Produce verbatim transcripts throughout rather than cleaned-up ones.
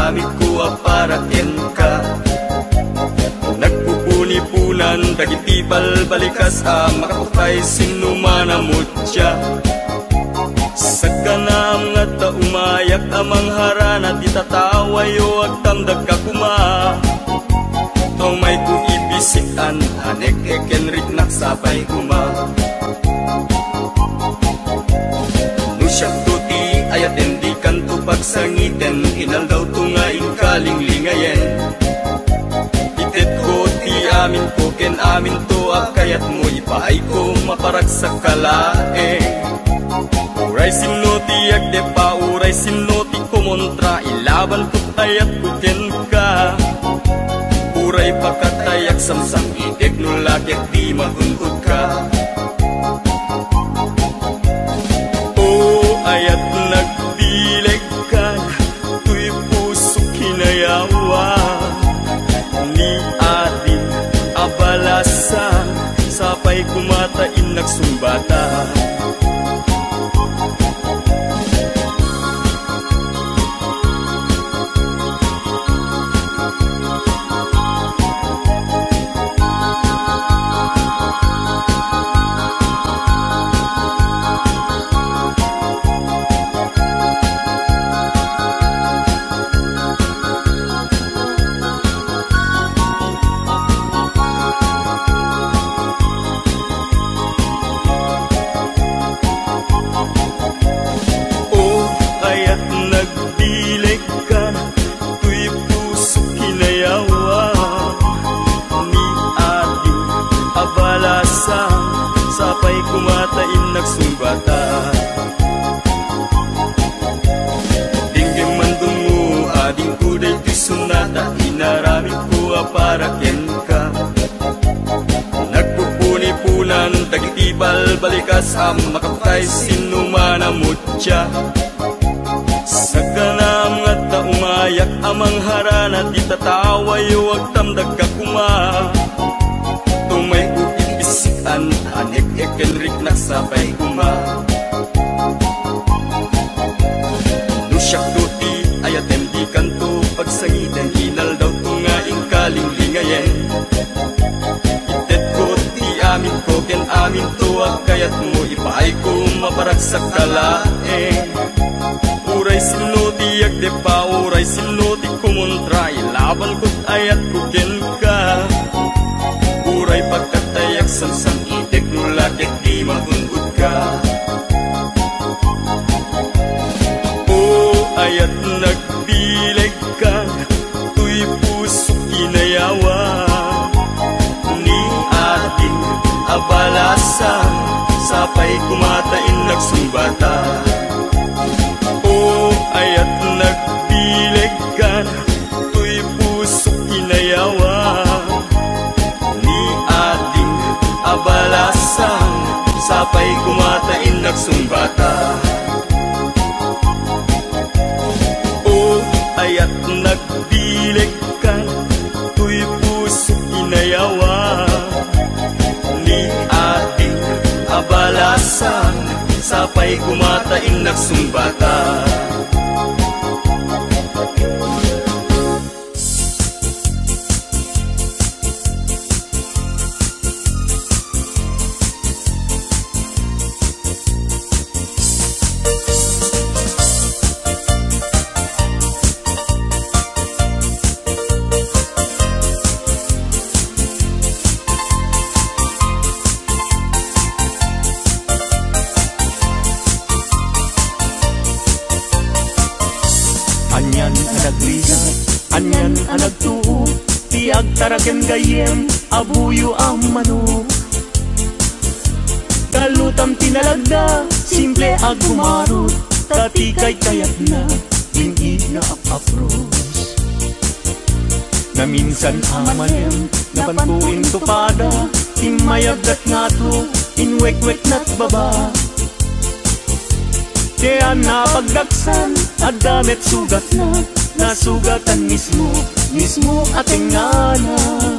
inaramid ko para ken ka. Nagpupuni-punan dagiti balbalikas a makaputay sinumanamot siya. Sa kanam nga ta umayak amang harana di tatawayo agtamdag ka kuma. Tong may ku ibisikan anek eken riknak sapay kuma. Nusyak tuti ayat endi kanto pagsangiten inal daw tungain kalinglingayen. Itet ko ti amin ko ken amin to akayat mo ipaay ko maparag sa kalaeng. Uray sinoti agde pa uray sinoti kumontra ilaban ko ayat ko ken ka. Uray pakatayak samsam idek nulagyak di magunod ka. O ayat nagbileg ka tuy puso kinayawa. Ni adin abalasan sapay kumatain nagsumbata. Sapay kumatain nagsumbata. Dinggim mandung mo ading kuday ti sunata inaramid ko para ken ka. Nagpupuni-punan dagiti balbalikas am makaputay sinumanamot siya. Sa kanam nga ta umayak amang harana di tatawayo agtamdag ka kuma. Tumay an anek eken riknak sapay kuma. Nusyak tuti ayat endi kanto pagsangiten inal daw tungaing kalinglingayen. Itet ko ti amin ko ken amin to akayat mo ipaay ko maparag sa kalaeng. Uray sinoti agde pa uray sinoti kumontra ilaban ko't ayat ko ken ka. Uray pagkatayak samsam idek nulagyak di magunod ka. O ayat nagbileg ka tuy puso kinayawa. Ni ating abalasan sapay kumatain nagsumbata. O ayat nagbileg ka tuy puso kinayawa. Abalasan sapay kumatain nagsumbata. O ayat nagbileg ka tuy puso kinayawa. Ni ating abalasan sapay kumatain nagsumbata. Anyan ang nagtuo, tiag taraken gayem, abuyo ang manok. Kalutam tinalagda, simple ag bumarot, tatikay kayat na, lingi na apapros. Na minsan amalem, napantuin tupada, timayagdat nga to, inwek-wek na't baba. Kaya napagdaksan, at damit sugat na, nasugatan mismo, mismo ating anak.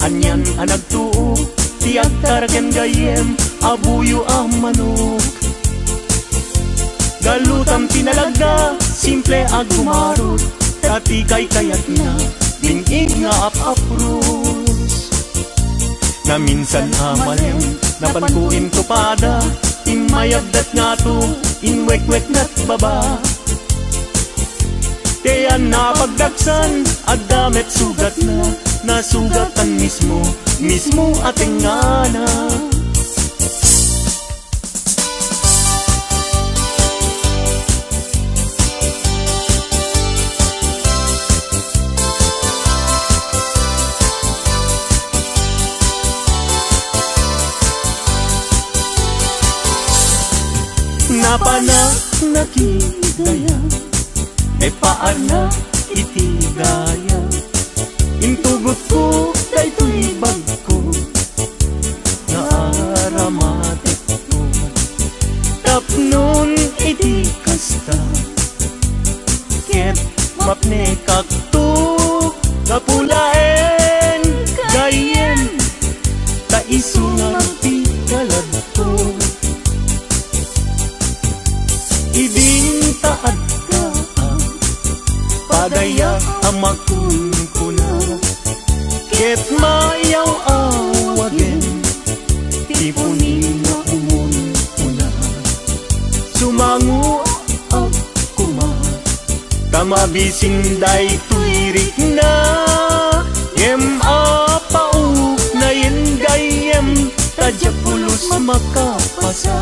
Anyan ang nagtuo, ti agtaraken gayem, abuyo ang manok. Galutam tinalaga, simple ag gumarot, dati kay kayat na, bingig nga ap-apros. Na minsan amalem, napankuin tupada, imayagdat nga to, inwek-wek na't baba. Kaya napagdaksan, agdamet sugat na, nasugatan mismo, mismo ating ngana. Napana nakidaya, e paana itigaya. Intugot ko daytoy bag ko, naaramatik ko. Tapnon iti kasta, ket mapne kakto, kapulaen gayen, taisungan ti kaladto. Ibintaad ka ang padaya ang makunkuna, ket mayaw awagen, tipunin na umunkuna. Sumangu ako ma, kamabising day tuirik na, yem apauk na yen gayem, tadya pulos makapasa.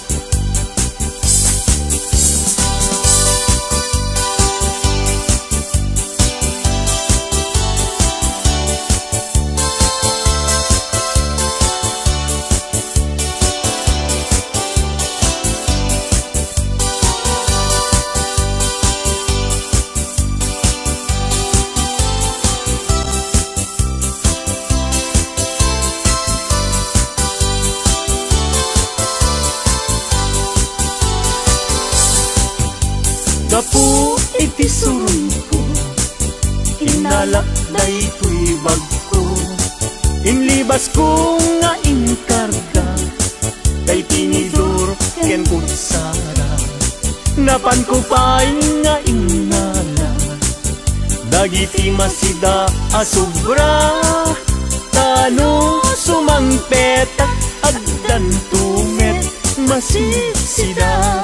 Gapu iti surun ko, inalak daytoy bag ko. Inlibas ko nga inkarga, kay tinidor ken kutsara. Napan ko pa'y nga inala, dagiti masida asubra. Tano sumangpetak agdan tumet masisida.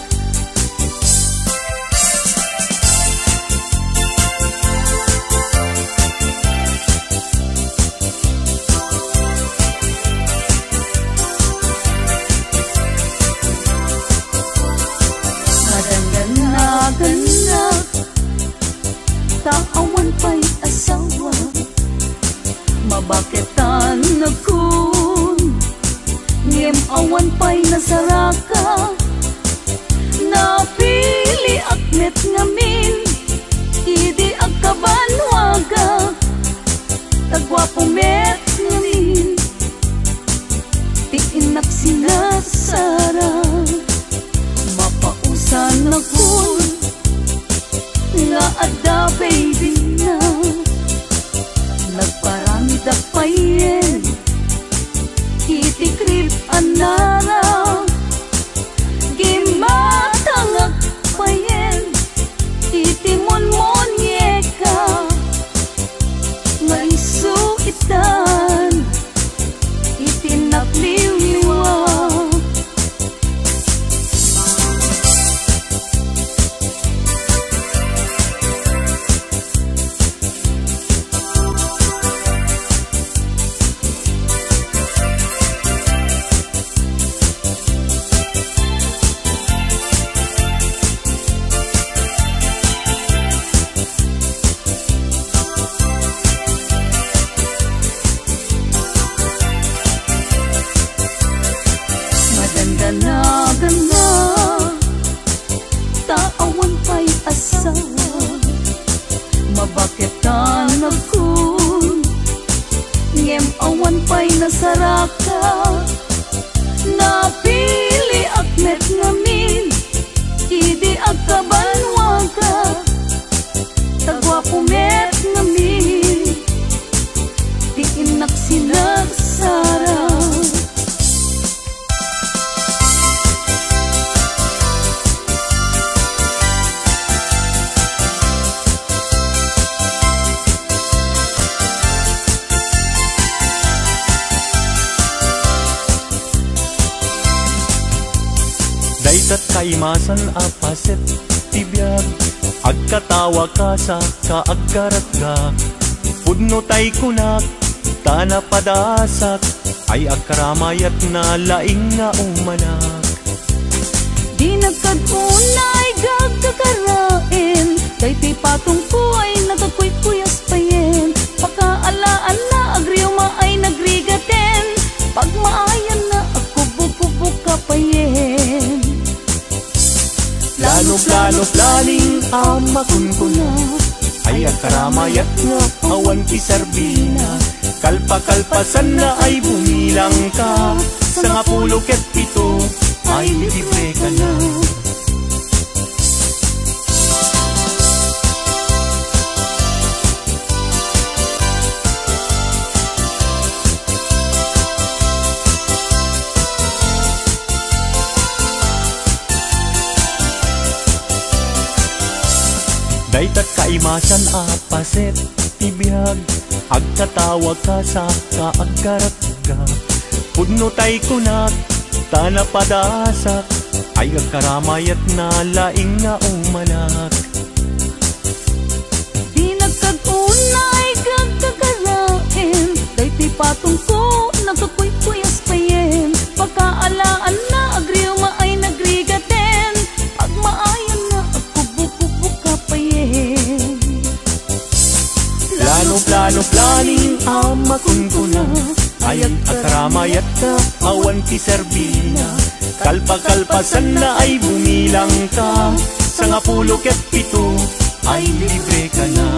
Taawan pa'y asawa, mabaketan na kun, ngem awan pa'y nasaraka, kaimasan apaset tibiyag, agkatawa ka sa kaagkarat ka. Pudno tay kunak, tana padasak, ay agkaramayat na laing nga umanak. Di nagkadunay gagkakarain, daytoy patong ko ay nagkakuy-kuyas payen. Pakaalaan na agriyo maay nagrigaten, pag maayan na agkubo-kubo ka payen. Plano-plano planing ama kunkuna, ay agkaramayat nga awan ti sarbina. Kalpa-kalpasan na ay bumilang ka, sa nga pulo ket pito ay libre ka na. Daytat kaimasan apaset tibiyag, agkatawag ka sa kaagkarat ka. Pudno tay kunak, tana padasak, ay agkaramayat na laing nga umanak. Di nagkadunay gagkakarain, daytoy patong ko nagkakuy-kuyas payen. Pagkaalaan na agriyo maay nagrigaten, pag maayan na agkubo-kubo ka payen. Plano-plano planing ama kunkuna, ay agkaramayat ka awan ti serbina. Kalpa-kalpasan na ay bumilang ka, sa nga pulo ket pito ay libre ka na.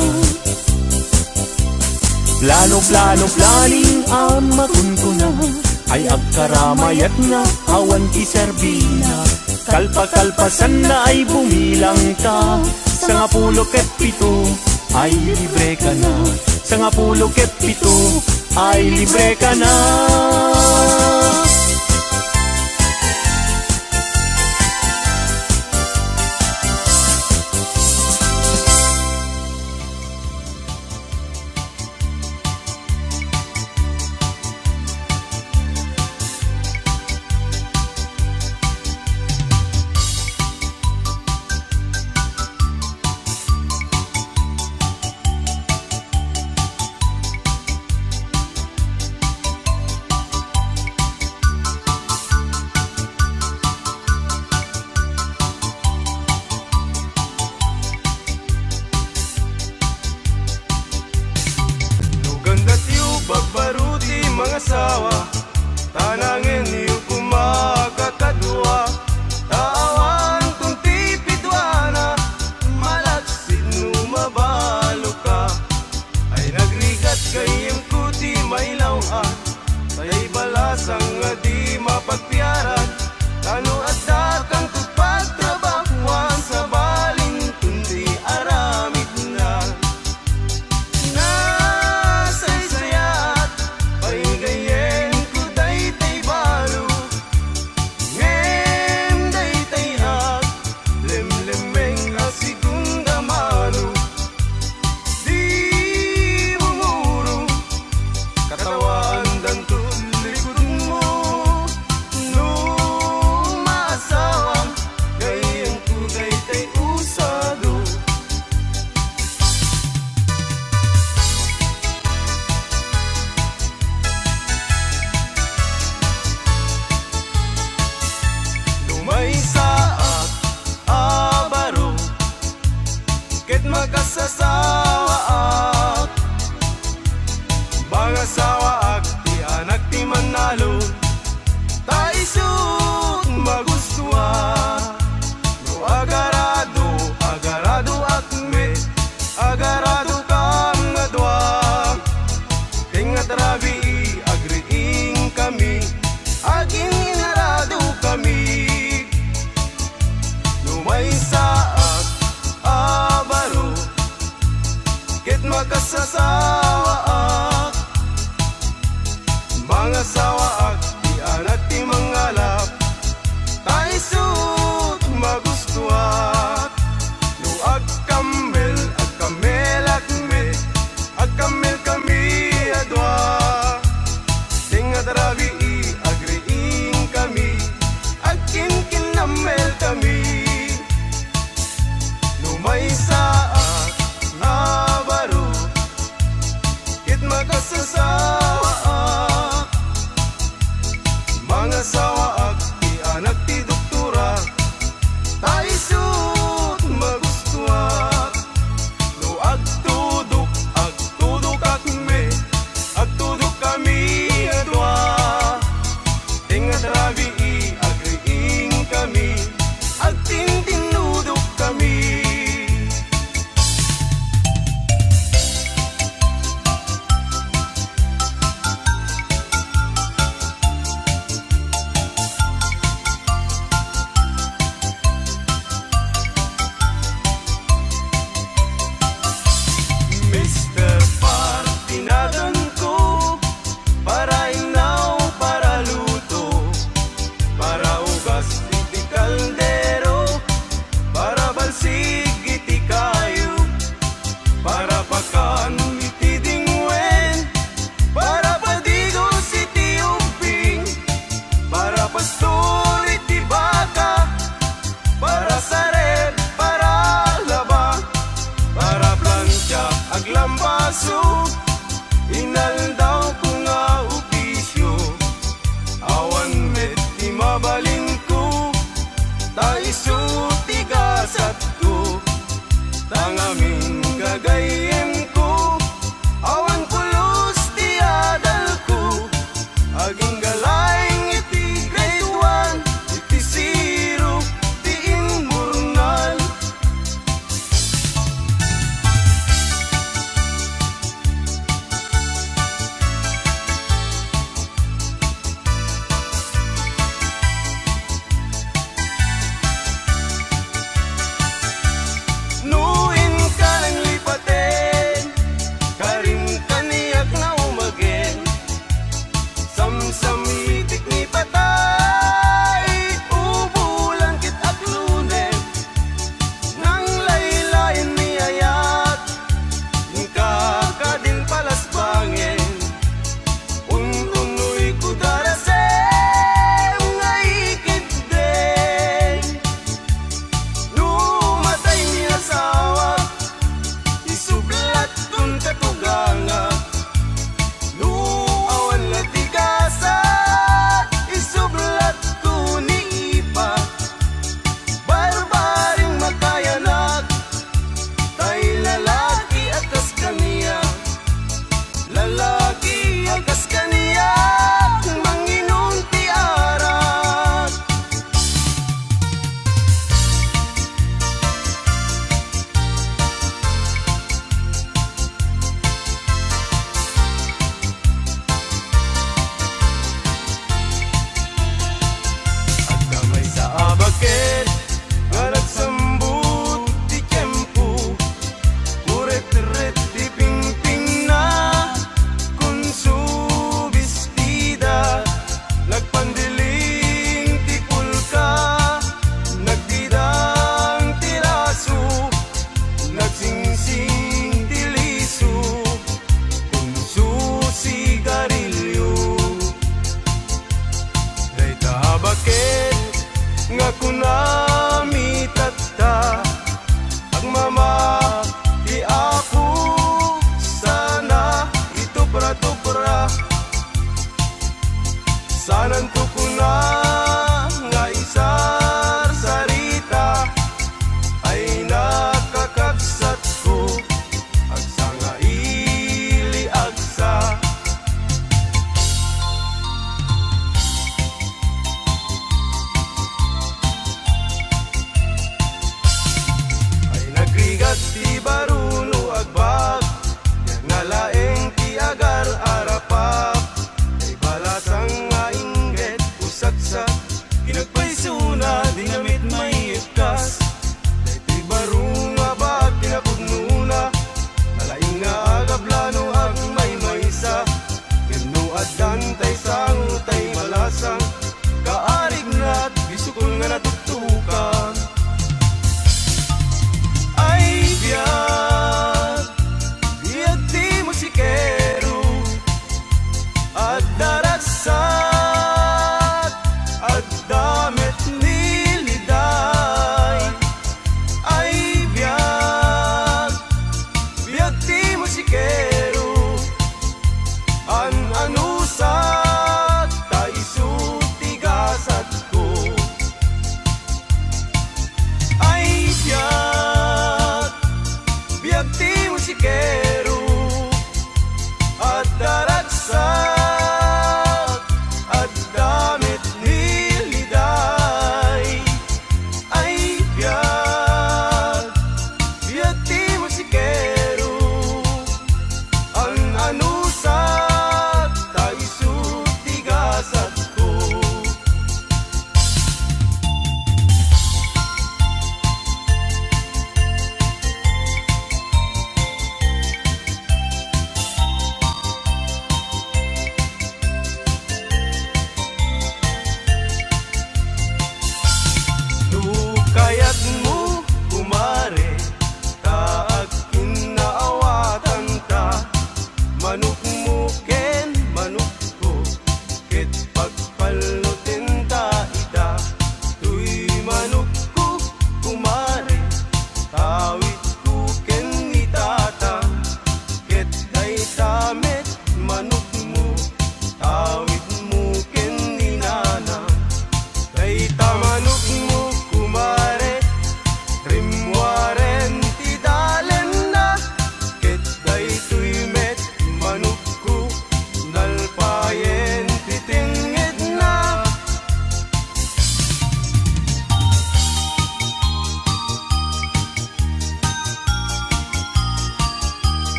Plano-plano planing ama kunkuna, ay agkaramayat nga awan ti serbina. Kalpa-kalpasan na ay bumilang ka, sa nga pulo ket pito ay libre ka na. Sa nga pulo ket pito ay libre ka na. Bagbaruti mga sawa, tanangin niyo kumakakadwa. Tawan kung tipidwana, malaksid numabalo ka. Ay nagrigat kayong kuti may lawhan, tay balasang nga di mapagpiaran. Tano at dakang pagtrabahuan, sa baling kundi aramid na. Magkasasawaak, bangasawaak, ti anak ti manalo, taisut magustuha. No agarado, agarado akme, agarado kam ngadwa. Tingat rabi agriing kami, aging inarado kami. No may saak, abaro, ket makasasawaak, mga sawaak, ti anak ti mangalap, taisut magustuhat. No agkambel, agkamel akme, agkamel kami adwa. Tingat rabi agriing kami, agkin kinamel kami. magsasawaak. Mga sawaak, ti anak ti doktora, tayo sut magustuak. No agtudok, agtudok akme, agtudok kami adwa. Tingat rabi i agriing kami, agtintinudok kami.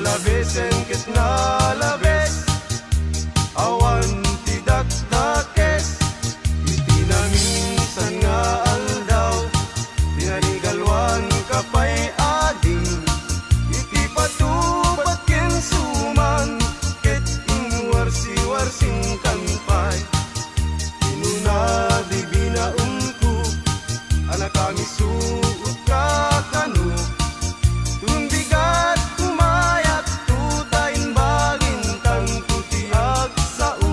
alabesen ket nalabes awan ti dakdakes iti naminsan nga aldaw tinanigalwan kapay ading iti patubat ken suman ket inwarsi-warsing kanpay inuna di binaungku anak kami suot kakanu tundigat kumayat tutain bagin tang tutiag sao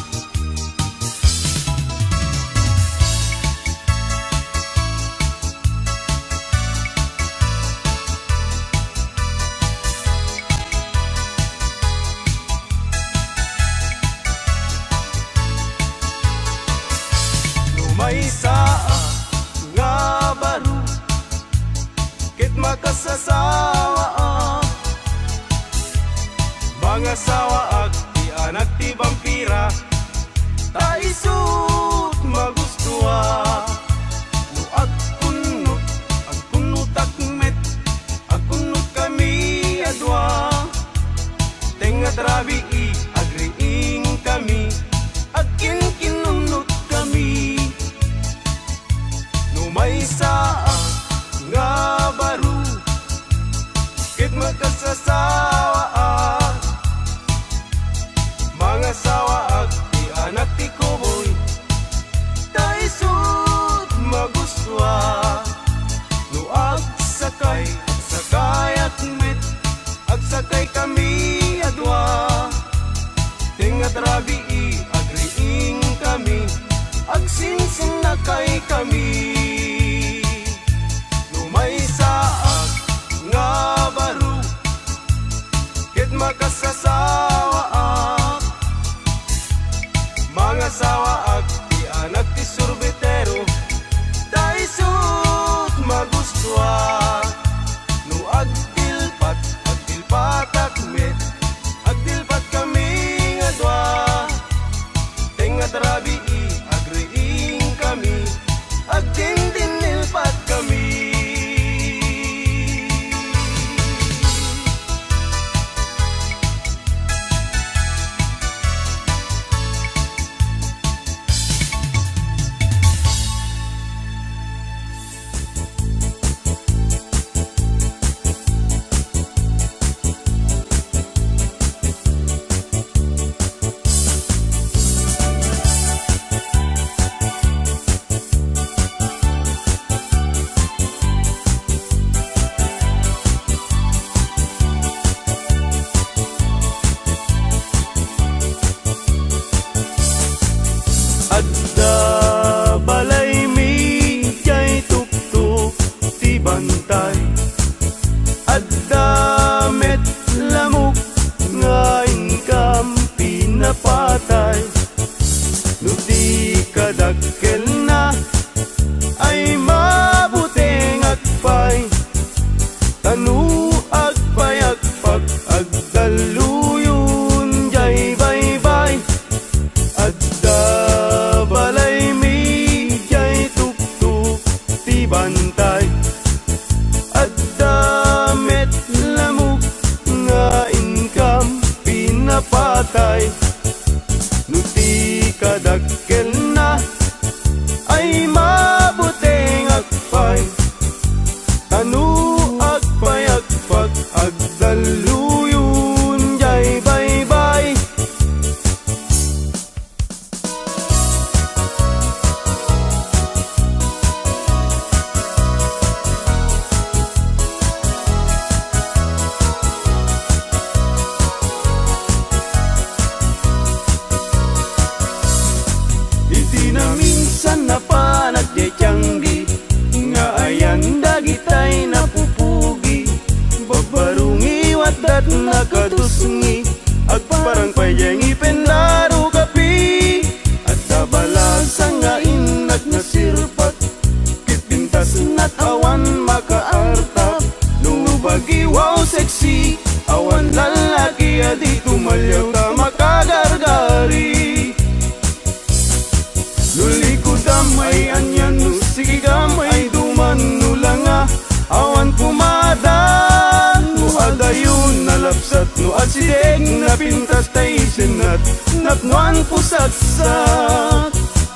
lumay saa nga baru ket makasasawa mga sawaag ti anak ti vampira ta isut magustuha no agkunot agkunot akmet agkunot kami adwa tenga trabi i agriing kami agkin kinunot kami no may saa nga baru ket makasasawa mga sawaag ti anak ti kuboy ta isut magustuha no agsakay agsakay akmet agsakay kami adwa tenga trabi i agriing kami agsingsing na kay kami may saag nga baru ket makasasawa mga sawaag ti anak ti surbetero ta isut magustuha no agdilpat agdilpat akmet agdilpat kami adwa tenga trabi i agriing kami agdindinilpat kami. Adda balay mi jay tuktuk ti bantay adda met lamok nga inkam pinapatay no di kadakkel na ay mabuteng agpay tanu agpay agpag agdaluyon jay baybay adda balay mi jay tuktuk ti bantay adda met lamok nga inkam pinapatay no di kadakkel na ay mabuteng agpay tanu agpay agpag agdaluyon jay baybay. Iti na minsan na panagdetiyanggi nga ayan dagitay napupugi babarungi wadat nakatusngi agparang payengi penlaro kapi at tabalasang nga inag na sirpat kitpintas nat awan makaartap no bagiwaw sexy awan lalaki adi tumalyaw ta makagargari luli ko damay anyan no sige gamay duman no langa awan kumada no adayon nalap sapsat no asideg na pintas tay sinat napnuan pusatsak.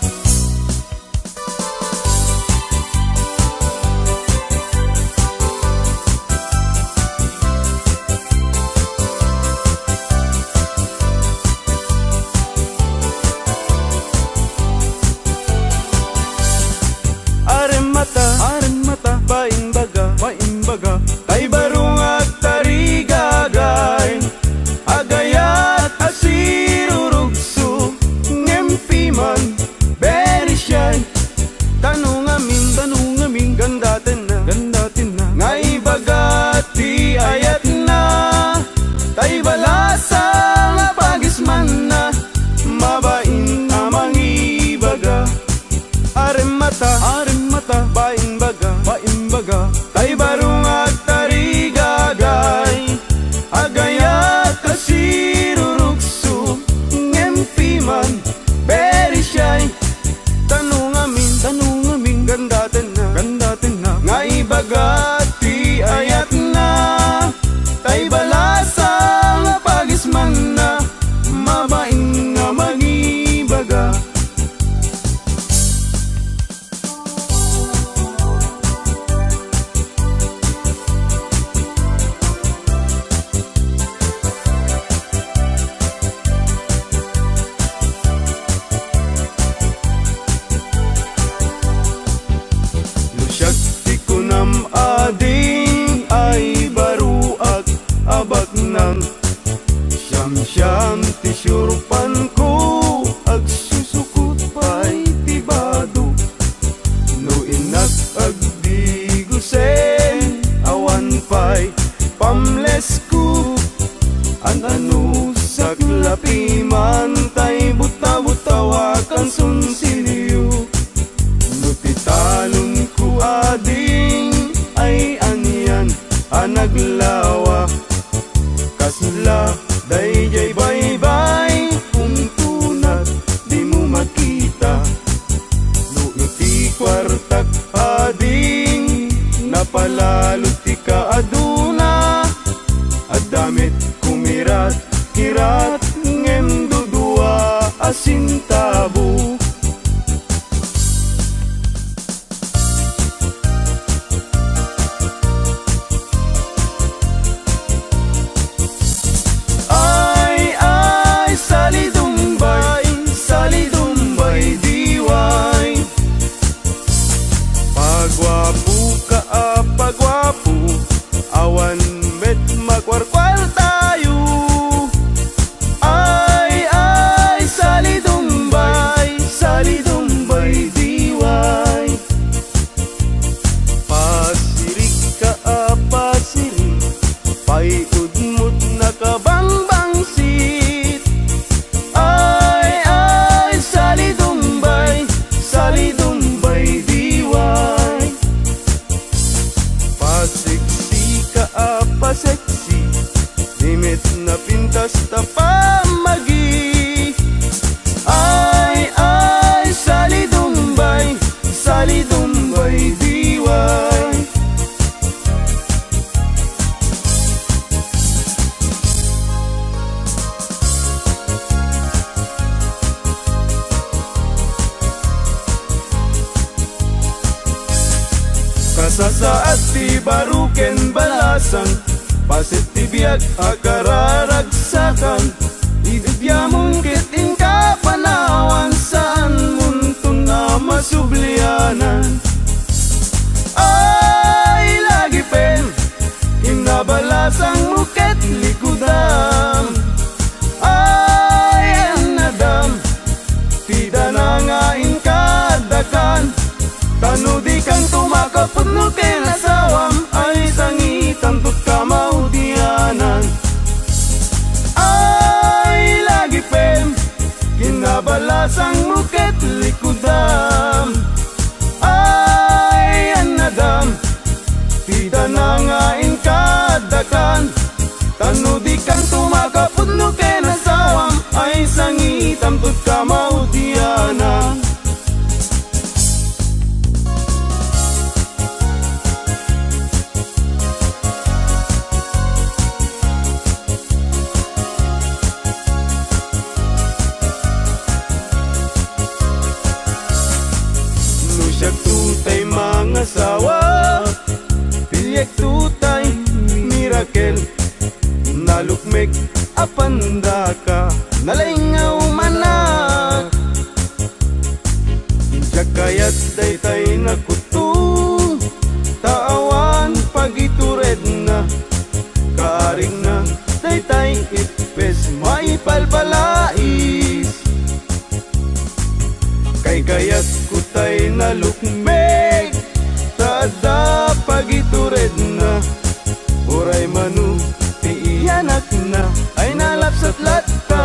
Kasasaat ti baruken balasan, pasit ti biag akararagsakan, ibibiyamong kiting kapanawan saan muntun na masublianan. Ay lagi pen, inabalasang muket likudam. Ay anadam, tida na ngain kadakan, tanudi kang tumakapot no kinasawam, ay sangitan tut kamaudianan. Ay lagi pen, kinabalasang muket likudam. Ay anadam, tida na ngain kadakan, tanudi kang tumakapot no kinasawam, ay sangitan tut kamaudianan. nalukmek apanda ka nalingaw manak injak kayat daytay nakutung taawan pagitured na kaaring na daytay itpes maipalbalais kay kayat kutay nalukmek tada pagitured na uray manu iyanak na ay nalapsat latta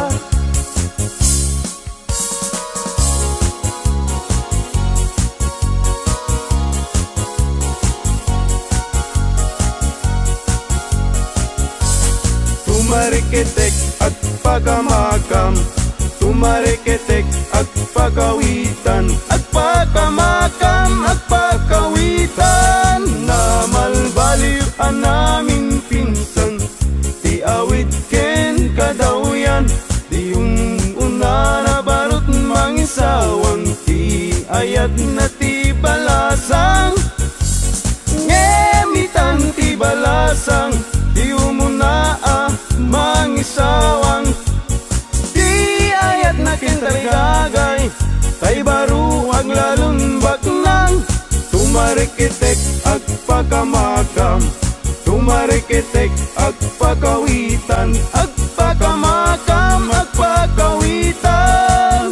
tumariketek at pagamakam tumariketek at pagawitan at pagamakam at pagawitan na malbaliw namin pinsan di awit ken kadawyan di yung una na barot mangisawang ti ayat na ti balasang ngemitan ti balasang di umuna ah mangisawang ti ayat na ken tarigagay tay baru ag lalumbak nang tumarikitek ag pagamakam tumarikitek ag pagawitan ag pagamakam ag pagawitan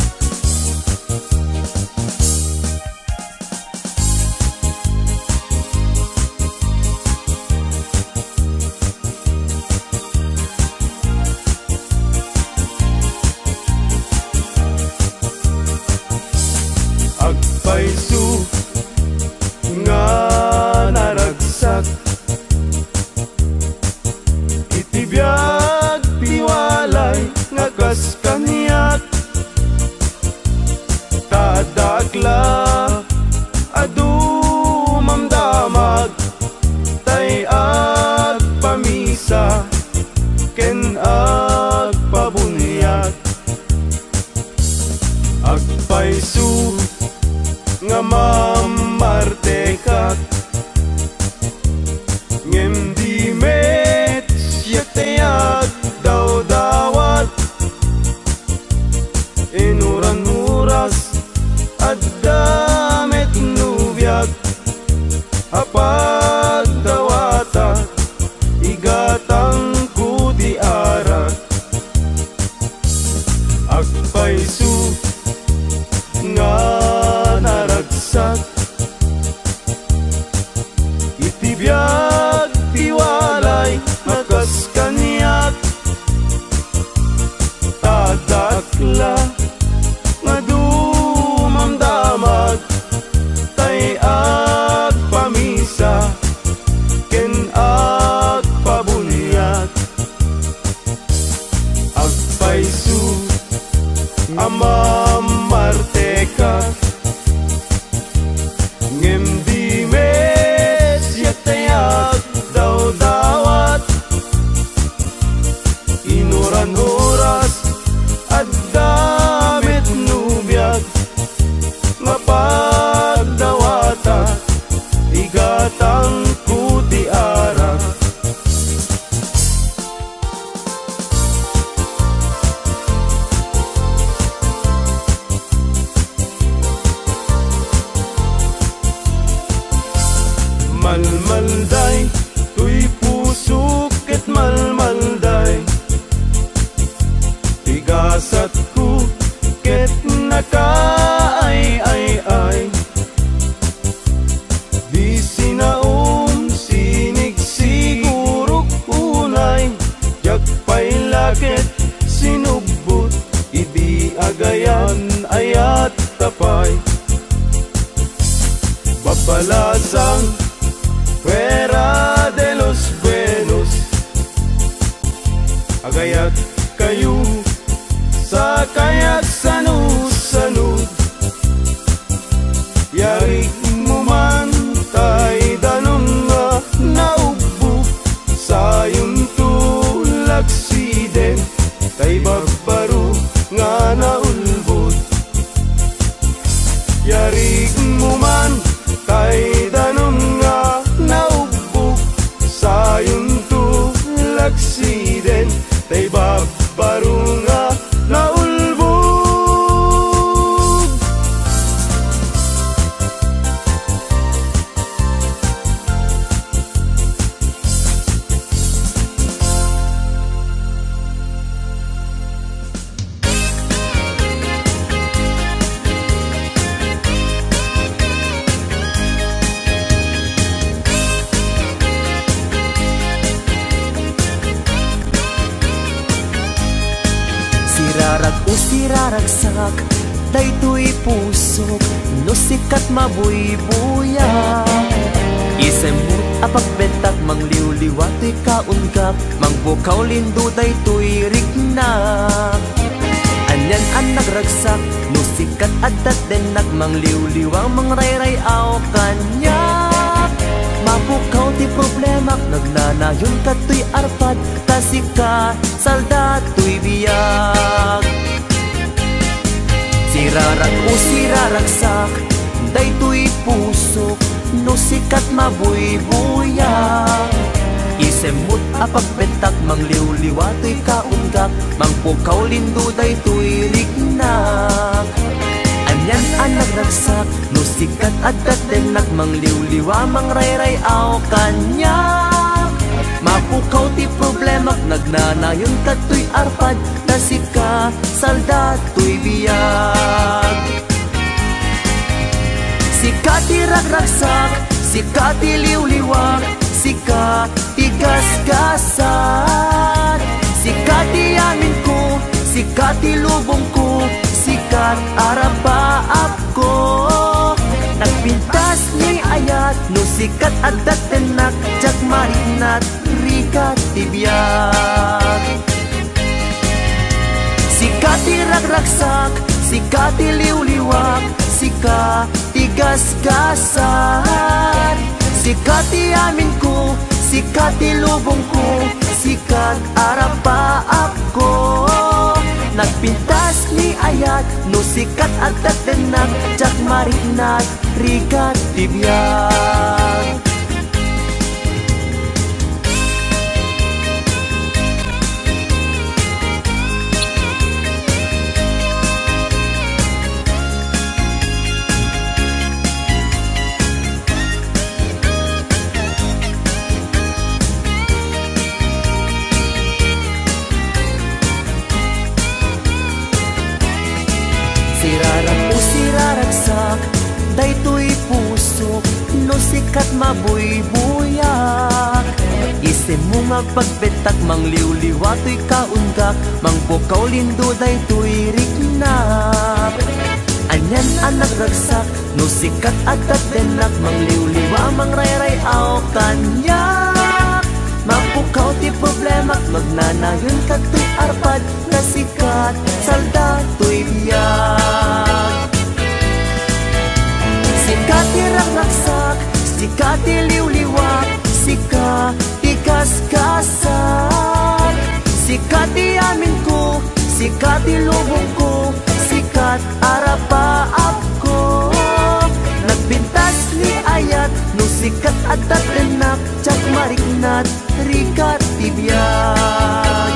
ag paisu nga naragsak itibiyag tiwalay nga kas kaniyak tadakla adu mamdamag tay ag pamisa ken ag pabunyag ag paisu nga mamartekak ngem di met siyatayag daw dawat inuran uras at damet nubyag apag dawata igatang kudi arat agpaisu nga naragsak itibiyag tiwalay makas kaniyak tadakla nga dumamdamag tay at pamisa ken at pabunyag agpaisu amamarteka ngem di mes yatayag daw dawat inuran oras at damit nubyag mapagdawata igatang kuti ara malmalday tuy pusok ket malmalday tigasat ku ket nakaay ay ay di sinaum sinig sigurok unay jak pailakit sinubot idi agayan ayat tapay babalasang fuera de los buenos agayat kayo sa kayak sanu-sanu yarik mo man tay danong nga naubo sayong tulaksiden tay bagbaro nga naulbot yarik mo man tay danong nga naubok sayong tulaksiden sangiden tay babarunga naulbog. Sirarag o siraragsak, daytoy pusok, no sikat mabuybuya. Isemut apagbentak, mangliwliwa to'y kaungkap, mangbukaw lindo daytoy rignak. Anyan ang nagragsak, no sikat adat denak, mangliwliwang mangrayrayaw kanyak. Mabukaw ti problemak, nagnanayon ka to'y arpad, kasi ka salda to'y biyag. Sirarag o siraragsak, daytoy pusok, no sikat mabuybuya. Isemut apagbentak, mangliwliwa to'y kaunggak, mangpukaw lindo daytoy rignak. Anyan ang nagragsak, no sikat adat denak, mangliwliwa mangrayrayaw kanyak. Mapukaw ti problemak, nagnanayon ka to'y arpad, kasi ka salda to'y biyag. Sika ti ragragsak, sika ti liwliwag, sika ti gasgasan. Sika ti amin ko, sika ti lubong ko, sikat arapaap ko. Nagpintas ni ayat, no sikat adat tenak, jak marinat rikat tibiyag. Sikat ti ragragsak, sikat ti liwliwag, sika ti gasgasan. Sikat ti amin ko, sikat ti lubong ko, sikat arapaap ko. Nagpintas ni ayat, no sikat adat denak, jak marinat rikat tibiyag. Sirarag o siraragsak, daytoy pusok, no sikat mabuybuyak. Isemung agpagbentak, mangliwliwa to'y kaunggak, mangpukaw lindo daytoy rignak. Anyan ang nagragsak, no sikat adat denak, mangliwliwa mangrayrayaw kanyak. Mapukaw ti problemak, magnanayon ka to'y arpad, nasikat salda to'y biyag. Sikat ti ragragsak, sikat ti liwliwag, sika ti gasgasan. Sikat ti amin ko, sikat ti lubong ko, sikat arapaap ko. Nagpintas ni ayat, no sikat adat denak, jak marignat rikat tibiyag.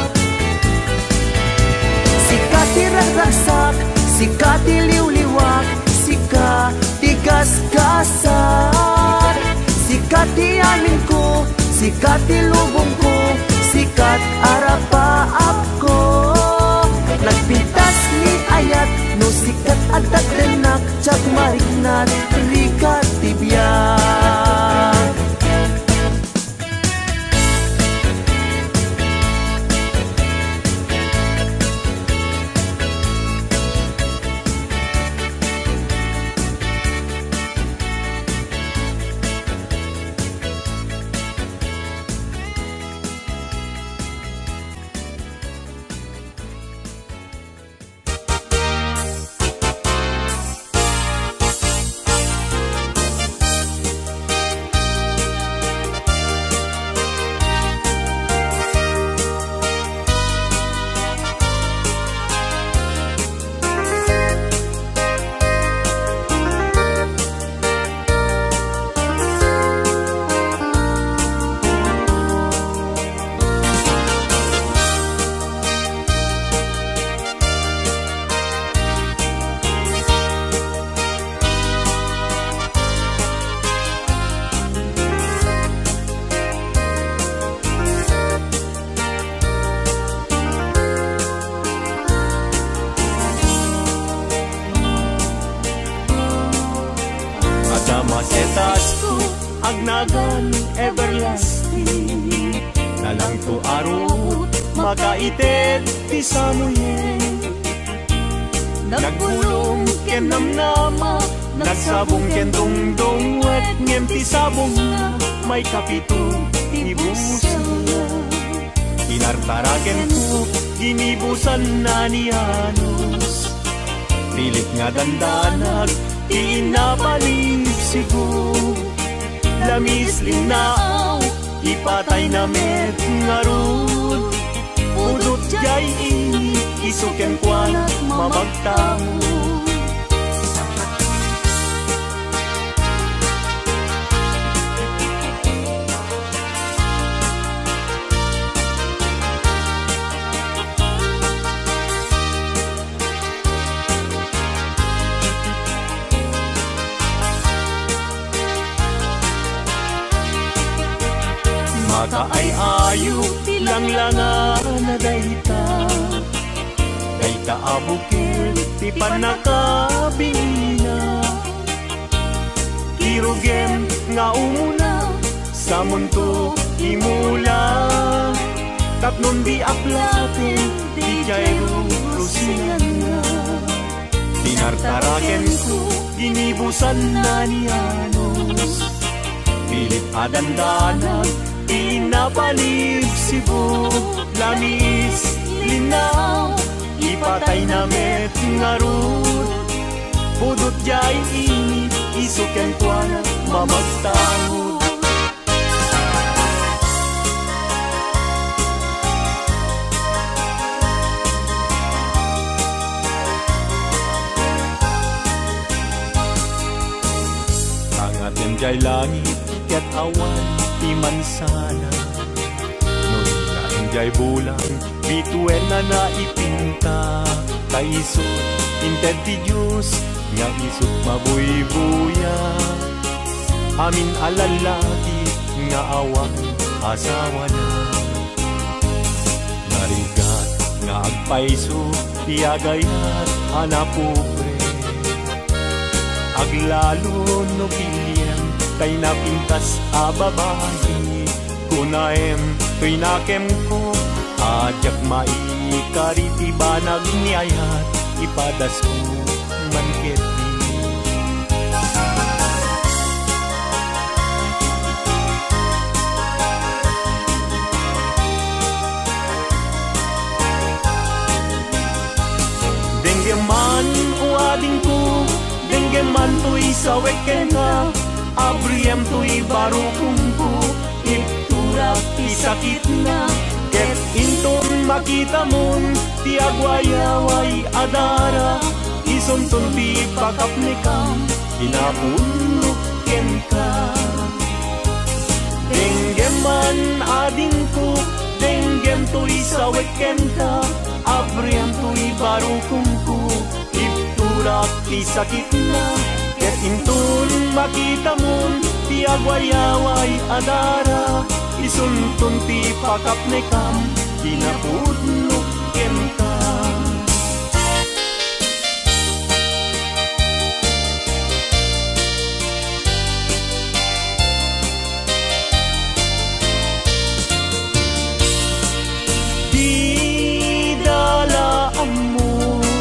Sikat ti ragragsak, sikat ti liwliwag, sika ti gasgasan. Sikat ti amin ko, sikat ti lubong ko, sikat arapaap ko. Nagpintas ni ayat, no sikat adat denak, jak marignat rikat tibiyag. plastic. Nalang to arot, makaitet ti samoyen. Nagpulong ken namnama, nagsabong ken dongdong, wet ngem ti sabong na, may kapito ti busa. Inartaraken ko, ginibusan na ni Anos. Pilit nga dandanag, ti inabalib sigo. Lamis linaaw, ipatay na met nga rod. Udot jay ini, isuken kwa mamagtamo. Maka ay ayo, tilang langa na dayta. Dayta abukil, ti panakabingina. Kirugem nga umuna, sa mundo imula. Tapnon di aplatin, di jayro rusingan na. Tinartaraken ko, ginibusan na ni Anos. Pilit adandanag, inapalib sibo. Lamis linaw, ipatay na met nga rod. Budot jay ini, isuken kwa na mamagtangod. Tangaten jay langit, ket awan ti mansana. Noon jay bulang, bituen na naipinta. Kaisot, inted ti Diyos, nga isot mabuybuya. Amin alalaki, nga awang asawa na. Narigat, nga agpaiso, tiagayat, anapobre. Aglalo no bilyan, kay napintas a babae. Kunaem, to'y nakem ko, ajak maikariti banag niyayat, ipadas ko manketi. Denggeman o ading ko, denggeman to'y sa wekena. Abriyem to'y barukong ko, ipturap ti sakit na. Ket inton makita mon, ti agwayaway adara. Isonton ti pakapnikam, inapunok ken ka. Denggeman ading ko, denggem to'y sa weken ka. Abriyem to'y barukong ko, ipturap ti sakit na. Ket inton makita mon, ti agwayaway adara. Isuntun ti pakapnikam, kinapudnok ken ka. Di dalaan mo,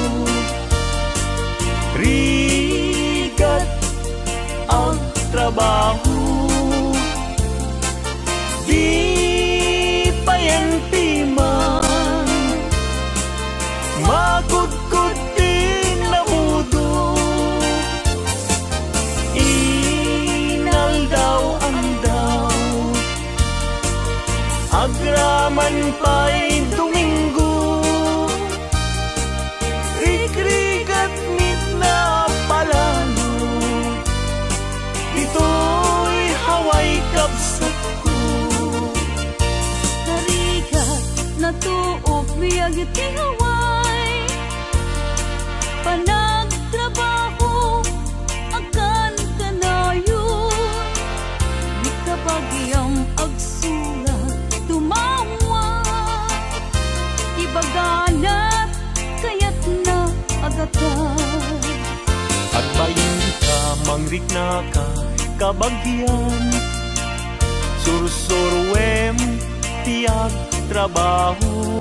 rigat ang trabaho. Di payenti man, magudgud din na mudo. Inal daw ang daw, agraman pa'y Domingo. Rikrigat mit na palalo, ito'y haway kapsat. Natuok biyag iti haway, panagtrabaho akan kanayon. Di kabagyang agsulat tumawa, ibaganat kayat na agatan. At bayin ka, mangrik na ka, kabagyan. sursurwem tiag trabaho.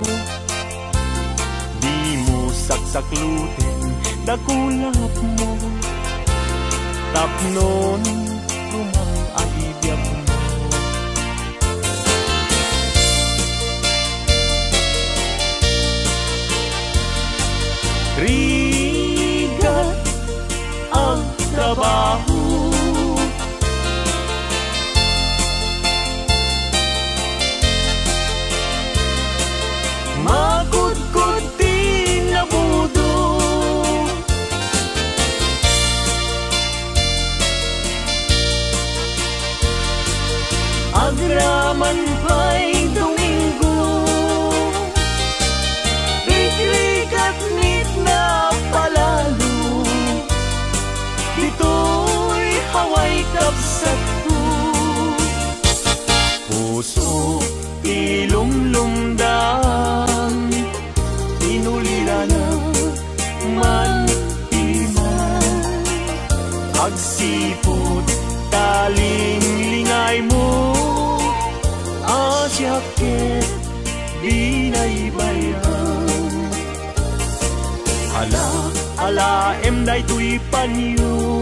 Di mo saksakluten dakulap mo, tapnon rumang agibiyag mo. Rigat ang trabaho, magkudkod din na budo. Agraman pa'y Domingo, bigrigat nit na palalo. Dito'y haway kapsat ko, puso ilumlumdang, inulila na man iman. Agsipot taling lingay mo, asyakit binaybayan. Ala, ala, em day tuy panyo,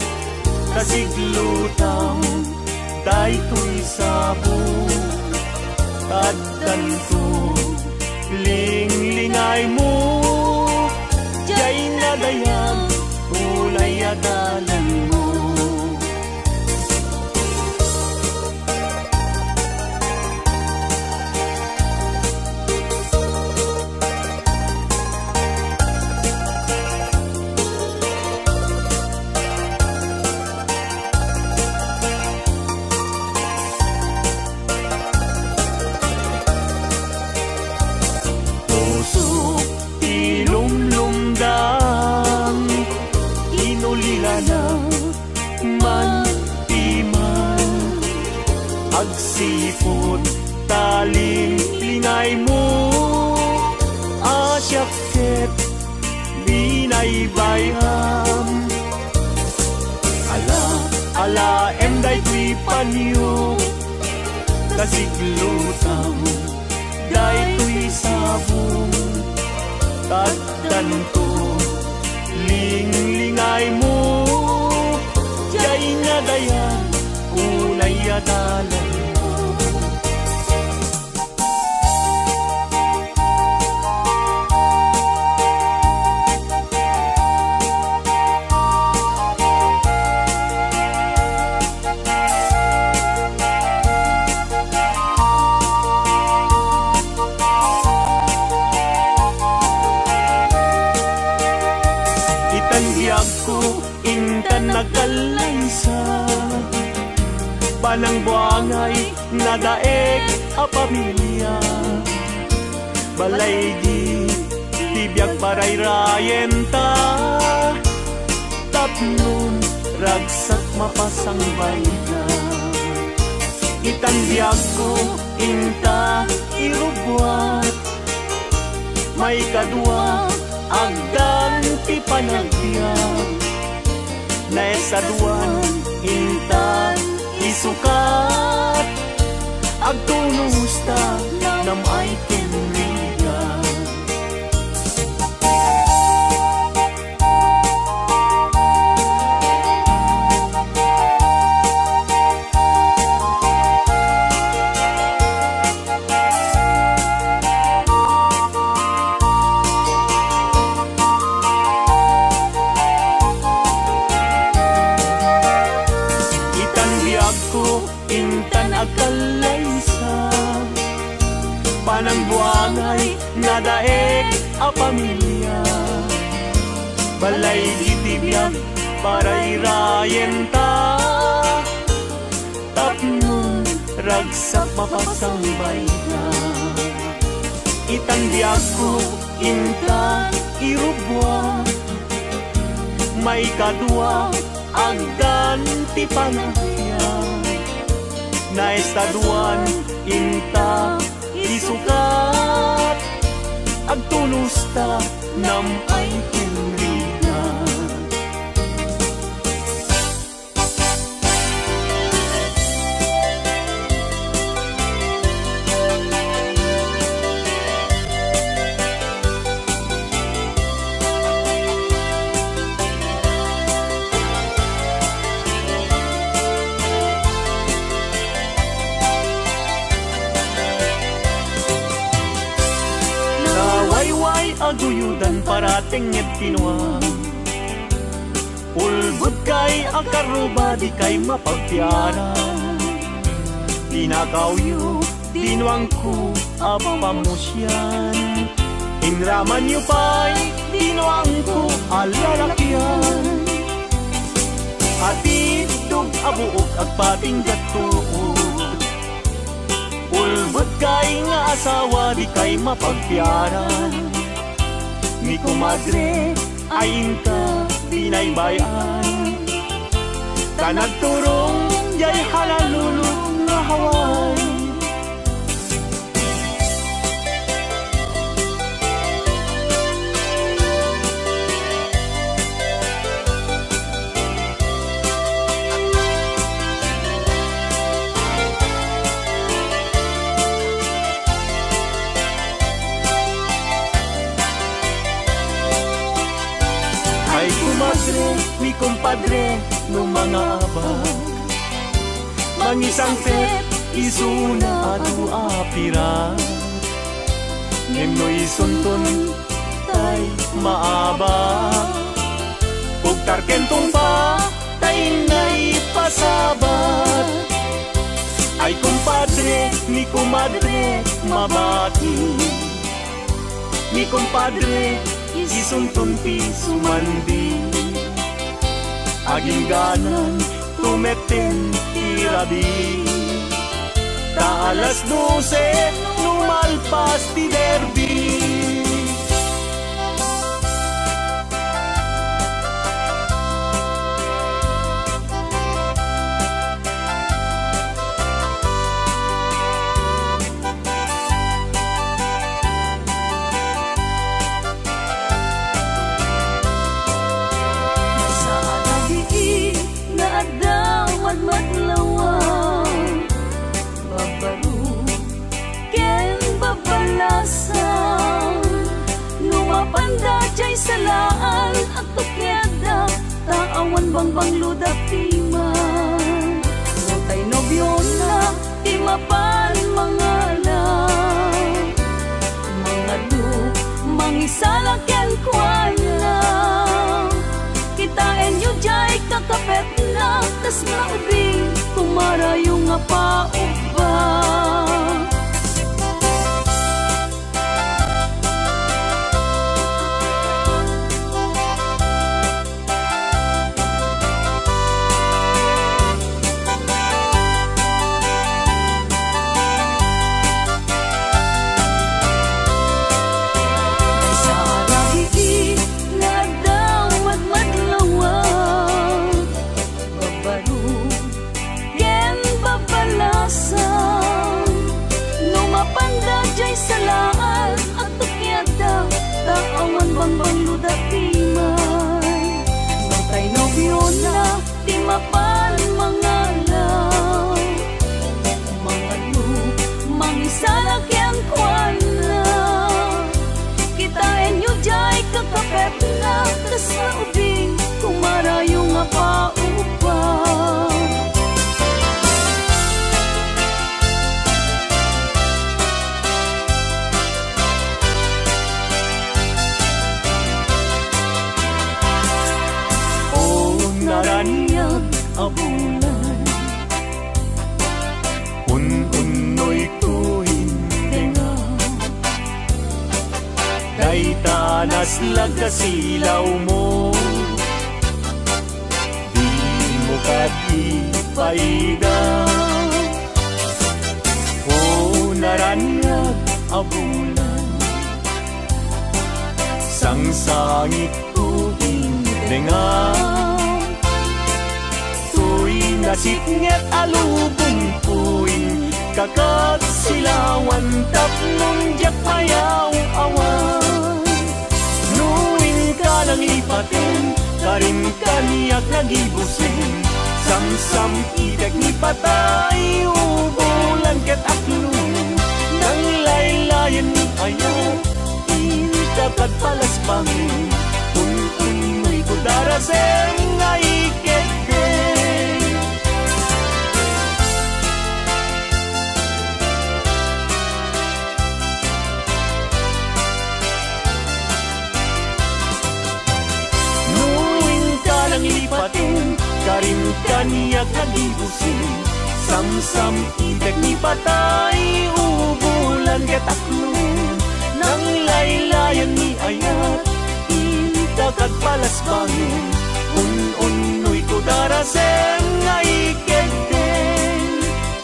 kasiglutang day tuy sabo. Taddan ko ling-lingay mo, jay nadayang ulay adalan mo. Agsipot taling lingay mo, asyakit binaybayam. Ala, ala, em day tuy panyo, kasiglutang day tuy sabong. Taddan ko ling-lingay mo, jay nadayang unay adalan. Itandiag ko intan nagalaysa, panang buangay nadaeg a pamilya. Balay di tibiyag paray-rayen ta, tapnon ragsak mapasang bayta. Itandiag ko inta irubwat, may kadwa agdan ti panagbiag. Naesaduan intan isukat, agtunos ta nam ay kenriga. Intan agalaysa, panang buangay nadaeg a pamilya. Balay ditibiyag paray-rayen ta, tapnon ragsak mapasang bayta. Itandiag ko inta irubwa, may kadwa agdan ti panagbiag. Naestaduan inta isukat, agtunos ta nam ay kenriga. Wayway aguyudan parating et kinuha. Ulbud kay akaruba di kay mapagtiara. Dinagawyo dinuang ko apamusyan. Inraman niyo pa'y dinuang ko alalakyan. Atidog abuok at pating gatuod. Ulbud kay nga asawa di kay mapagtiara. Ni kumadre ayin ka binaybayan. Kanagturong jay halalulong nga haway. Mi kumpadre no mga abag mangisang fet isuna atu apira Nemnoy sunton tay maaba Kung tarkentong pa tay na'y pasabat Ay kumpadre, mi kumadre mabati Mi kumpadre isunton pi sumandi Aging ganan tumeten irabi Ta alas dose numalpas ti derby Salaan at tukyada Taawan bang bang ludak timan Notay nobyo na Timapan mga lang Mga du Mangisalakyan kwan lang Kitain yu jay kakapet na Tas maubing Kumarayo nga pauba Salaan at tukyada Taawan bang bang ludak timan Notay nobyo na Timapan mga lang Mga lu Mangisalakyan kwan lang Kitain yu jay kakapet na Tas maubing Kumarayo nga paupang Naranyag abulan Un-unoy tuhin denga Day tanas lagkasilaw mo Di mo katipaida O naranyag abulan Sangsangit tuhin denga Nasitnget alubong puing Kakat silawan Tapnon jak mayaw awan Nuing ka lang ipatin Karin kaniyak nagibusin Samsam idag ni patay Ubulan ket aklong Nang laylayan ni ayaw Intapat palas pangin Un-un mo'y kudaraseng Ay ket natin karim kaniya kadibusin sam-sam itek ni patay ubulan gataklun nang laylayan ni ayat idakat palasbangin un-unoy ko darasem nga ikegden.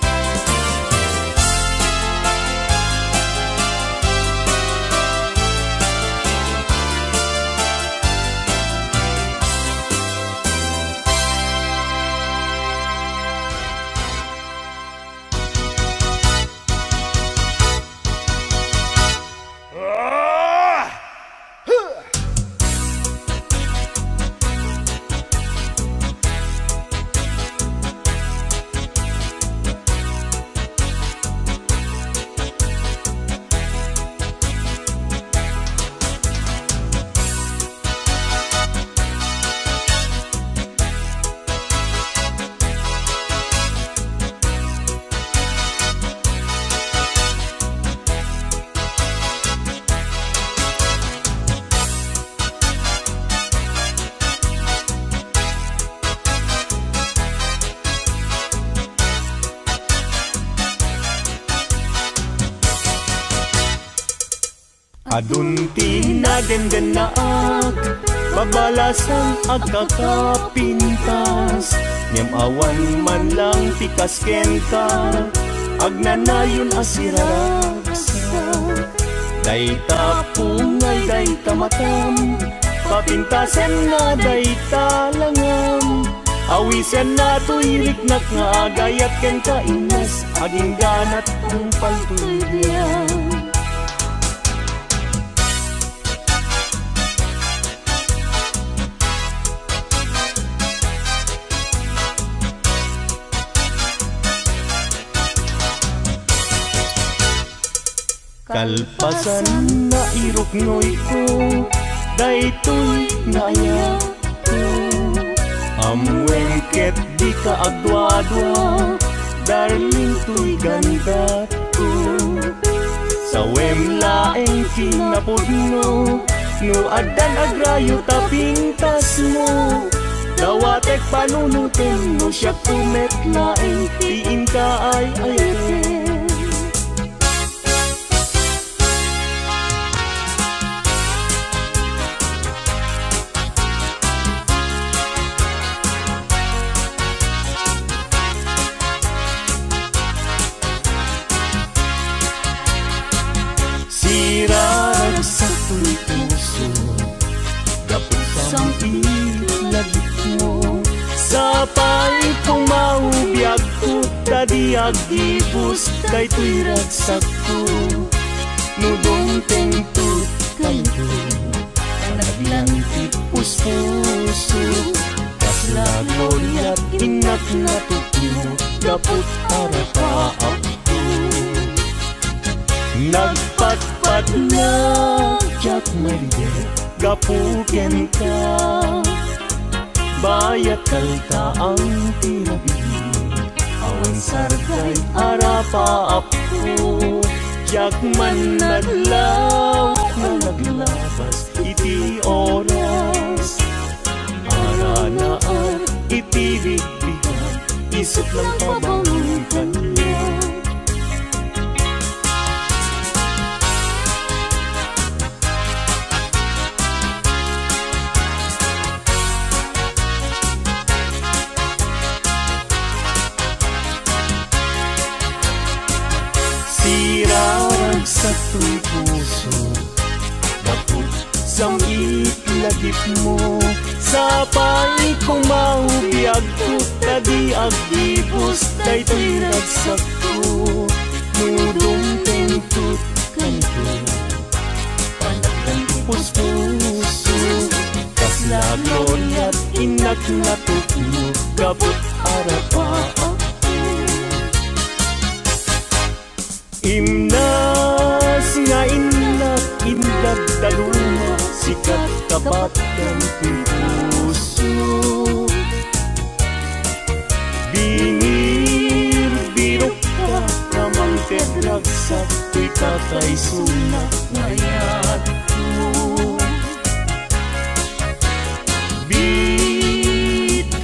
Adunti na dendenaag babalasan agkakapintas ngem awan man lang tikas kenta agnanayon asiraragsa dayta pungay dayta matam papintasen nga dayta langam awisen na tuyriknak nga agayat ken kainas aging ganat ang paltulyan. Kalpasan na iruknoy ko daytoy naya ko amwengket di ka agdwa-dwa darling tuy ganda ko sawem laeng kinapudno no adan agrayo tapintas mo dawatek panunutin mo siya kumet laeng tiin ka ay ayaten. Sirarag sa tuy puso dapot sang ilagit mo sapay kong maubiyag ko tadi agibus day tuy ragsak ko nudong tentut kayo naglantik puspuso kasla gloryat inak na tutuno dapot arapaap nagpatpat na jak maridet gapuken ka bayat kalta ang tinabi awan sargay arapaap ko jak man naglaw na naglabas iti oras ara na ar iti bigbigan isip lang pabangon kanya. Sirarag sa tuy puso dapot sang itlagip mo sapay kong maubiyag ko tadi agibus day tuy ragsak ko nudong tentut kanto panagdan puspuso kasla gloryat inak na tukno gabot arapa imnas nga inlak inlag daluma sikat kapat kan puso bingir birok ka namang kedragsak tuy kakay sunak ngayat ko bit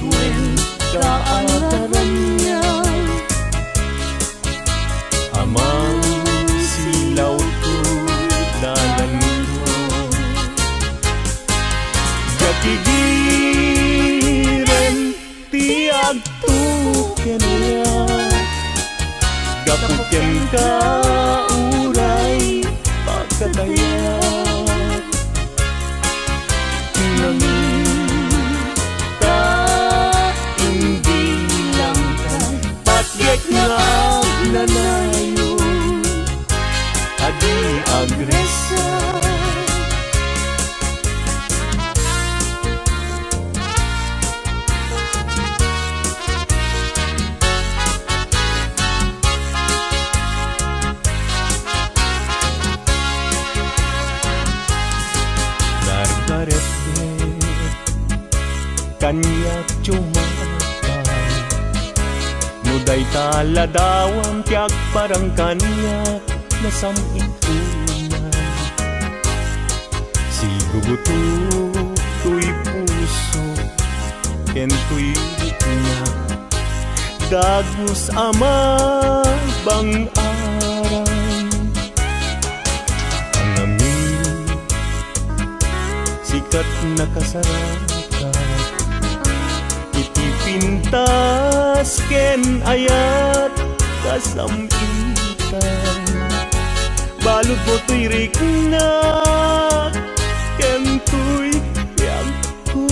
Puken ka uray pagkatayat nangin ka hindi lang ka patyek nga nanayo adi agresa kanyak cumakan muday taladawang tiyak parang kanyak nasamitunan si gubuto tuy puso ken tuy niya dagus ama bang aran ang amin sikat nakasarap pintas ken ayat kasamitan balud mo tuy rikna ken tuy yagko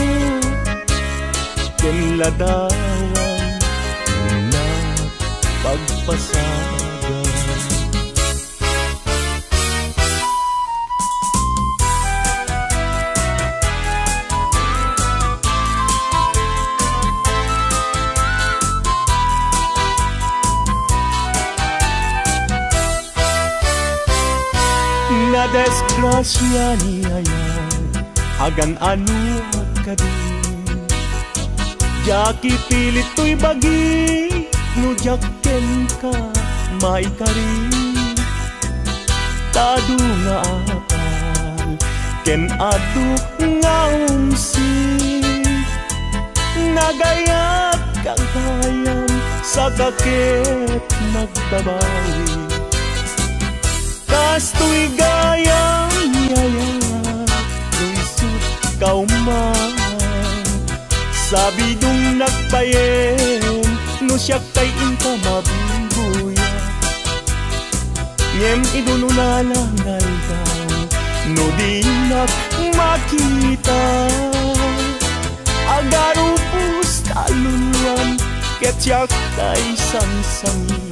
ken ladawan na pagpasagan na desgrasya niya yan agan ano ka din jaki pilit to'y bagi no jakken ka maikari tadu nga apal ken adu nga umsi nagayat kagayan sa kakit nagbabawi kasto'y gayang yaya luisut kauman sabi dung nagpayen no siya kay inka mabubuya ngem idunulalangal daw no di nak makita agarupus taluluan ket siya kay sangsangita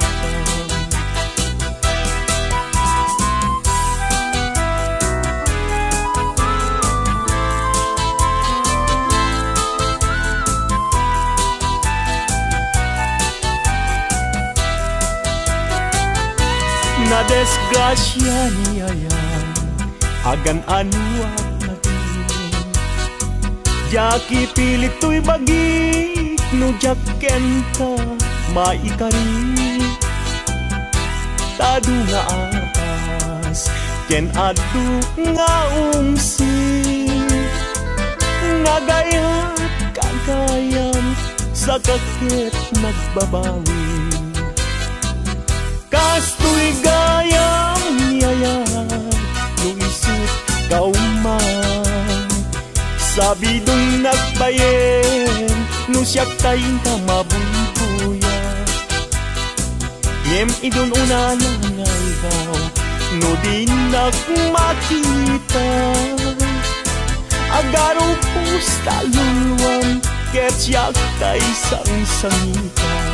na desgrasya niya yan agan ano ka din jaki pilit to'y bagi no jakken ka maikari tadu nga apas ken adu nga umsi nagayat kagayan sa kakit nagbabawi kasto'y gayang niyayat luisip kauman sabi dung nagbayen no siya kain ka mabuybuya ngem idun unalangal daw no di nagmakita agaro pustaluluan ket siya kay sangsangitan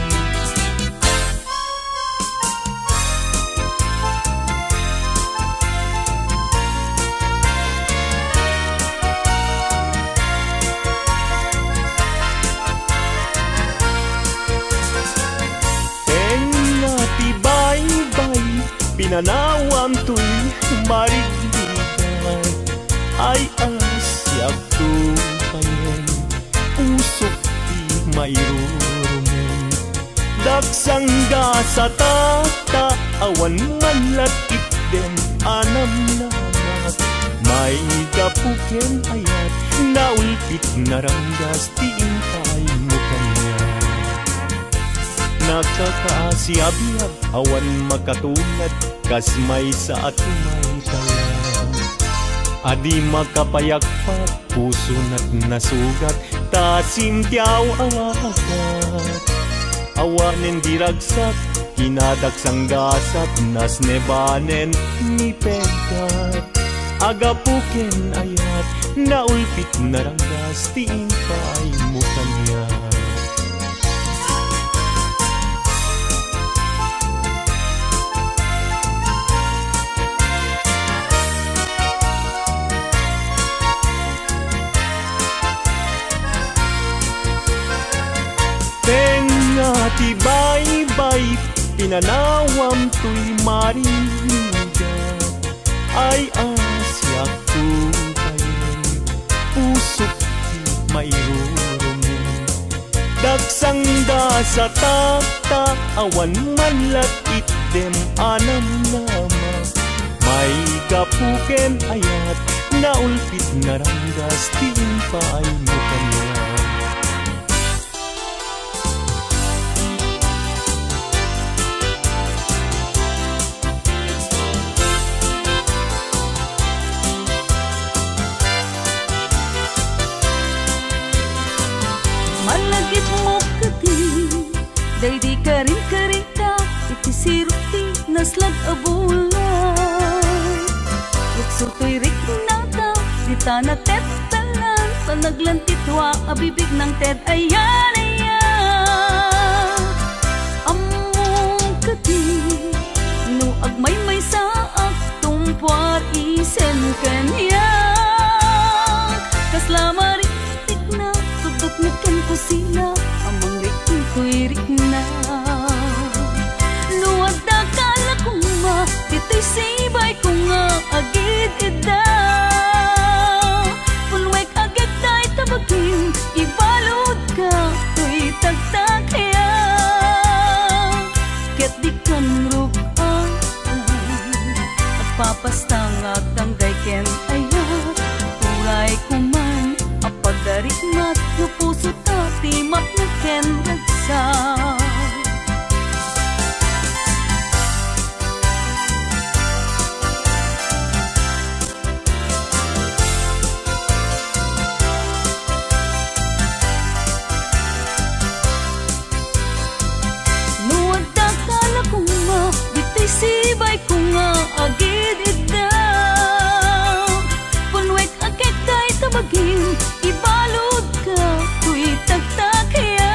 pinanawan to'y marigligay ay asyak tupayen usok di mayromen daksangga sa tata awan manlatit dem anam namat may kapuken ayat naulpit naranggas tiintay mo kanya nakakaasiab-yab awan makatulad kasmay sa atumay tayan adi makapayakpat puso na't nasugat tasim tiyaw awagat awanen diragsak Kinadaksang gasat nas nebanen ni pegat. Agapuken ayat naulpit naranggas tiin pa ay mukanya. Tenga tibay-bay pinanawam tuy mariga ay asyak tukayin pusok ti mairurumin. Daksang da sa tata awan manlat itdem anam nama. May gapuken ayat naulpit naranggas tiin pa ay mukanya. Malagit mo kati, day di ka rin karita, iti siruti naslag abulay. Luksutoy rik nata, di tana tetalan, panaglantitwa abibig ng ted ayan ayan. Among kati, no agmay may saak, tumpwar isen kanya. Kaslamari Nagkan ko sila, amang rikin ko'y rikna. Luwag na kala ko ma, dito'y sibay ko nga agid ida. Punwek agad tayo tabagin, ibalod ka, ko'y tagtag kaya. Ket di kan rugaan, at papastang at ang gayken ayat. Uray ko man, apagdarikmat no puso tati matnaken ragsa. Nuwag takala ko nga, dito'y sibay ko nga agid ida. Punwek agad tayo tabagin, ibalod ka, ko'y tagtakaya.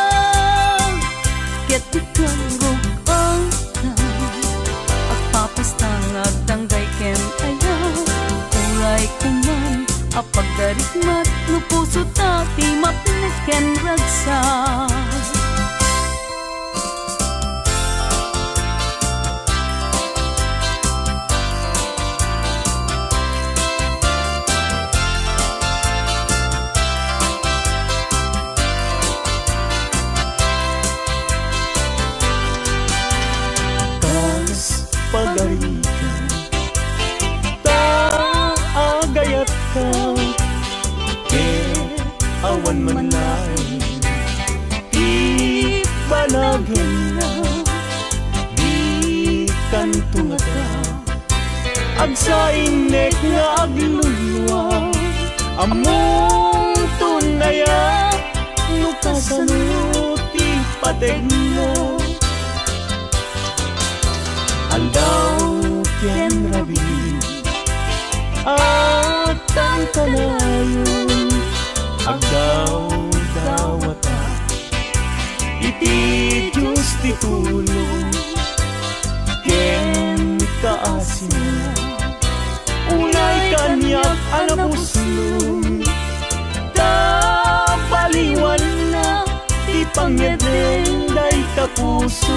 Ket ikang rugang at papastang at tanggay ken ayaw. Uray kuman, apagdarikmat, no puso tati mapinaken ragsa. Pagarikan taagayat ka, ke awan man lain ibanagin na di kantunga ka. Agsainek nga aglulwa among tunaya no kasanuti pategna. Aldaw ken rabi at ang kanayon agdaw dawata iti Diyos ti tulong ken kaasina. Unay kanyak anapuslong tabaliwan na ti pangyedeng day kapuso.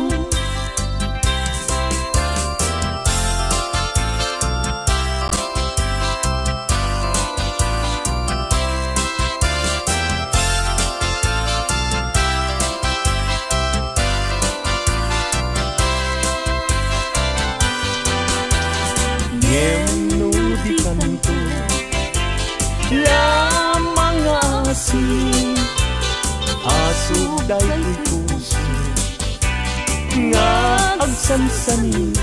Lamang asin aso dahil puso nga agsansanin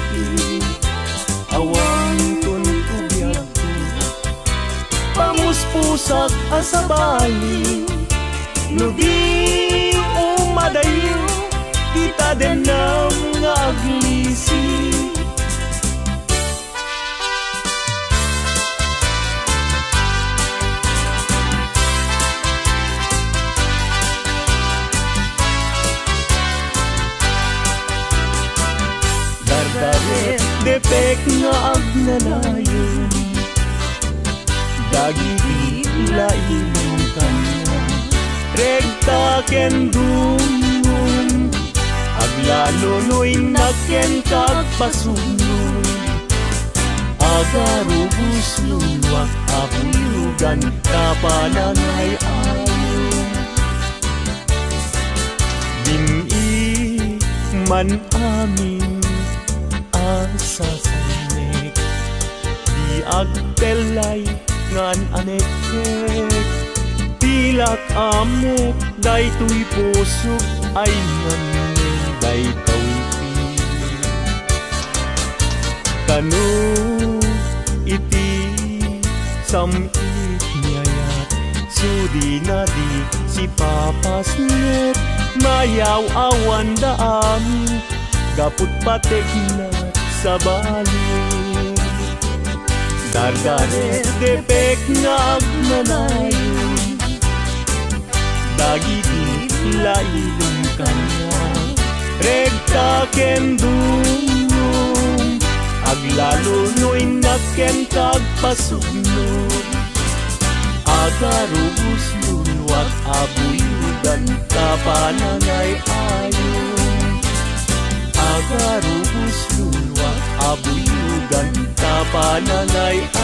awang tunubiyag ko pamuspusak asabali no di umadayo kita denam nga aglisi. Dardaret depek nga agnanayon, dagiti lailong kanya, regta ken dungong, aglalunoy na ken kagpasunod, agarubus luwak abuyugan kapanangay ayon. Dini man amin asasanek, di agtelay ngan anekek, tilak amok daytoy pusok ay nganen daytoy pilit. Kanu iti samit niyayat, sudi na di si papasnet, mayaw awan da amin, gaput patek na sa balik. Dardaret depek nga agnanayon, dagiti lailong kanya, regta ken dungong, aglalunoy na ken kagpasugnog, agarubus lulwat abuyudan kapanangay ayon. Agarubus lulwat abuyugan kapanangay